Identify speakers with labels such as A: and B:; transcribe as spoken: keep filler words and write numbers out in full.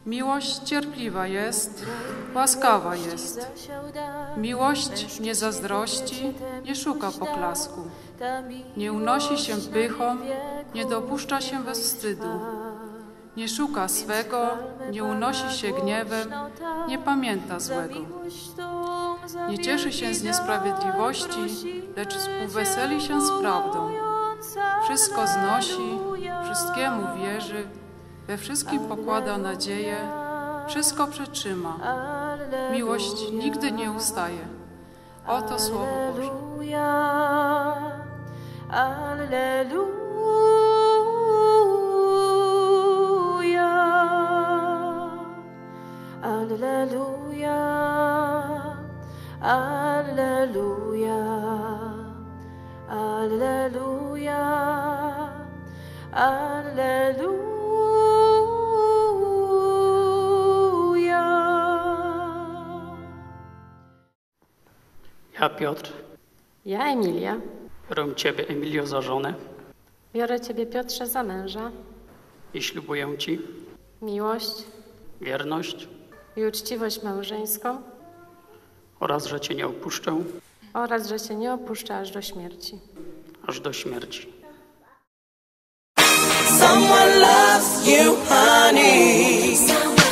A: Miłość cierpliwa jest, łaskawa jest. Miłość nie zazdrości, nie szuka poklasku. Nie unosi się pychą, nie dopuszcza się bezwstydu. Nie szuka swego, nie unosi się gniewem, nie pamięta złego. Nie cieszy się z niesprawiedliwości, lecz uweseli się z prawdą. Wszystko znosi, wszystkiemu wierzy, we wszystkim pokłada nadzieję, wszystko przetrzyma. Miłość nigdy nie ustaje. Oto Słowo Boże.
B: Alleluja, alleluja, alleluja, alleluja.
C: Ja, Piotr,
D: Ja, Emilia,
C: biorę Ciebie, Emilio, za żonę
D: biorę Ciebie, Piotrze, za męża,
C: i ślubuję Ci
D: miłość
C: wierność
D: i uczciwość małżeńską
C: oraz, że Cię nie opuszczę
D: oraz, że Cię nie opuszczę aż do śmierci.
C: aż do śmierci.
E: Someone loves you, honey.